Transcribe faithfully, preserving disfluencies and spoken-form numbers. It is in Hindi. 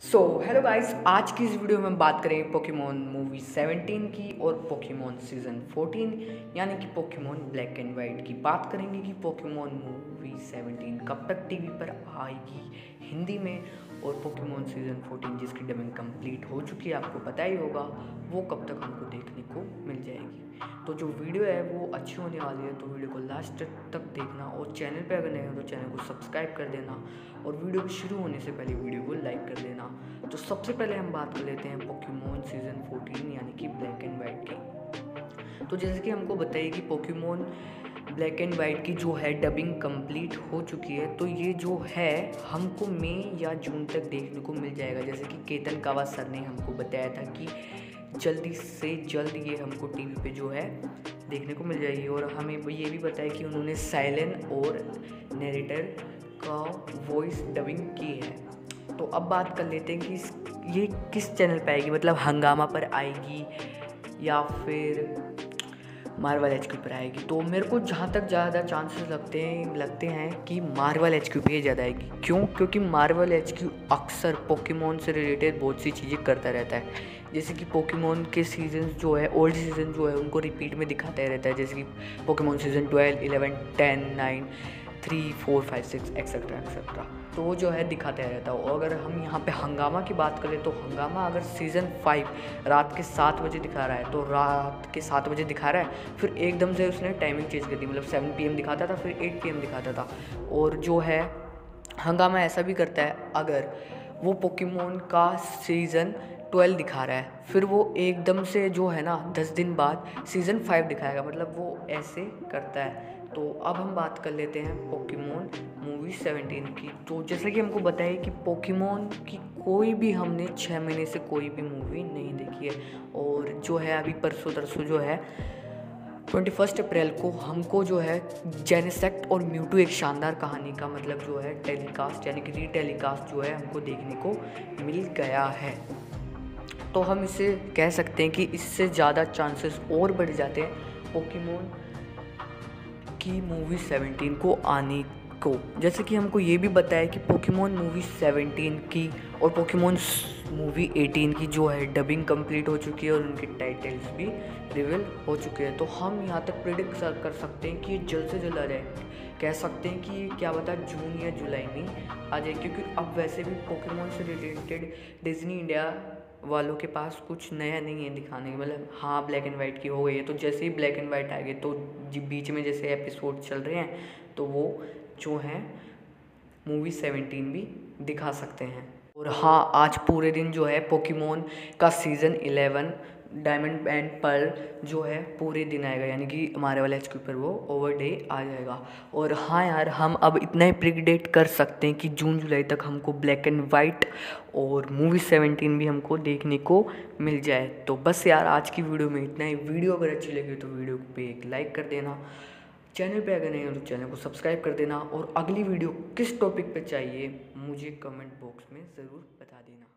सो हेलो गाइस, आज की इस वीडियो में हम बात करेंगे पोकेमॉन मूवी सेवनटीन की और पोकेमॉन सीज़न फोर्टीन यानी कि पोकेमॉन ब्लैक एंड वाइट की। बात करेंगे कि पोकेमॉन मूवी सेवनटीन कब तक टीवी पर आएगी हिंदी में, और पोकेमॉन सीज़न फोर्टीन जिसकी डबिंग कंप्लीट हो चुकी है, आपको पता ही होगा, वो कब तक हमको देखने को मिल जाएगी। तो जो वीडियो है वो अच्छी होने वाली है, तो वीडियो को लास्ट तक देखना, और चैनल पे अगर नए हो तो चैनल को सब्सक्राइब कर देना, और वीडियो के शुरू होने से पहले वीडियो को लाइक कर देना। तो सबसे पहले हम बात कर लेते हैं पोकेमॉन सीज़न फोर्टीन यानी कि ब्लैक एंड वाइट की। तो जैसे कि हमको बताइए कि पोकेमॉन ब्लैक एंड वाइट की जो है डबिंग कंप्लीट हो चुकी है, तो ये जो है हमको मई या जून तक देखने को मिल जाएगा। जैसे कि केतन कावा सर ने हमको बताया था कि जल्दी से जल्द ये हमको टीवी पे जो है देखने को मिल जाएगी, और हमें ये भी बताया कि उन्होंने साइलेन और नरेटर का वॉइस डबिंग की है। तो अब बात कर लेते हैं कि ये किस चैनल पे आएगी, मतलब हंगामा पर आएगी या फिर मार्वल एच क्यू पर आएगी। तो मेरे को जहाँ तक ज़्यादा चांसेस लगते हैं लगते हैं कि मार्वल एच क्यू पे ज़्यादा आएगी। क्यों? क्योंकि मार्वल एच क्यू अक्सर पोकेमॉन से रिलेटेड बहुत सी चीज़ें करता रहता है। जैसे कि पोकेमॉन के सीजन जो है, ओल्ड सीजन जो है, उनको रिपीट में दिखाता रहता है। जैसे कि Pokemon season twelve, eleven, ten, nine, three, four, five, six etcetera etcetera, तो वो जो है दिखाते रहता है। और अगर हम यहाँ पे हंगामा की बात करें तो हंगामा अगर सीज़न फाइव रात के सात बजे दिखा रहा है, तो रात के सात बजे दिखा रहा है, फिर एकदम से उसने टाइमिंग चेंज कर दी, मतलब सेवन पी एम दिखाता था, फिर एट पी एम दिखाता था। और जो है हंगामा ऐसा भी करता है, अगर वो पोकेमॉन का सीज़न ट्वेल्व दिखा रहा है, फिर वो एकदम से जो है ना दस दिन बाद सीज़न फाइव दिखाएगा, मतलब वो ऐसे करता है। तो अब हम बात कर लेते हैं पोकेमॉन मूवी सेवनटीन की। तो जैसे कि हमको बताया कि पोकेमॉन की कोई भी हमने छः महीने से कोई भी मूवी नहीं देखी है, और जो है अभी परसों तरसों जो है ट्वेंटी फर्स्ट अप्रैल को हमको जो है जेनेसेक्ट और म्यूटू एक शानदार कहानी का मतलब जो है टेलीकास्ट यानी कि रीटेलीकास्ट जो है हमको देखने को मिल गया है। तो हम इसे कह सकते हैं कि इससे ज़्यादा चांसेस और बढ़ जाते हैं पोकेमॉन की मूवी सेवनटीन को आने को। जैसे कि हमको ये भी बताया कि पोकेमॉन मूवी सेवनटीन की और पोकेमॉन मूवी एटीन की जो है डबिंग कंप्लीट हो चुकी है, और उनके टाइटल्स भी रिवील हो चुके हैं। तो हम यहाँ तक प्रिडिक्ट कर सकते हैं कि ये जल्द से जल्द आ जाए। कह सकते हैं कि क्या बता जून या जुलाई में आ जाए, क्योंकि अब वैसे भी पोकेमॉन से रिलेटेड डिज्नी इंडिया वालों के पास कुछ नया नहीं है दिखाने के, मतलब हाँ ब्लैक एंड वाइट की हो गई है, तो जैसे ही ब्लैक एंड वाइट आ गए तो बीच में जैसे एपिसोड चल रहे हैं, तो वो जो है मूवी सेवनटीन भी दिखा सकते हैं। और हाँ, आज पूरे दिन जो है पोकेमॉन का season eleven diamond and pearl जो है पूरे दिन आएगा, यानी कि हमारे वाले एच क्यू पर वो ओवर डे आ जाएगा। और हाँ यार, हम अब इतना ही प्रिडिक्ट कर सकते हैं कि जून जुलाई तक हमको ब्लैक एंड वाइट और मूवी सेवनटीन भी हमको देखने को मिल जाए। तो बस यार, आज की वीडियो में इतना ही। वीडियो अगर अच्छी लगी तो वीडियो पे एक लाइक कर देना, चैनल पे अगर नहीं हो तो चैनल को सब्सक्राइब कर देना, और अगली वीडियो किस टॉपिक पे चाहिए मुझे कमेंट बॉक्स में ज़रूर बता देना।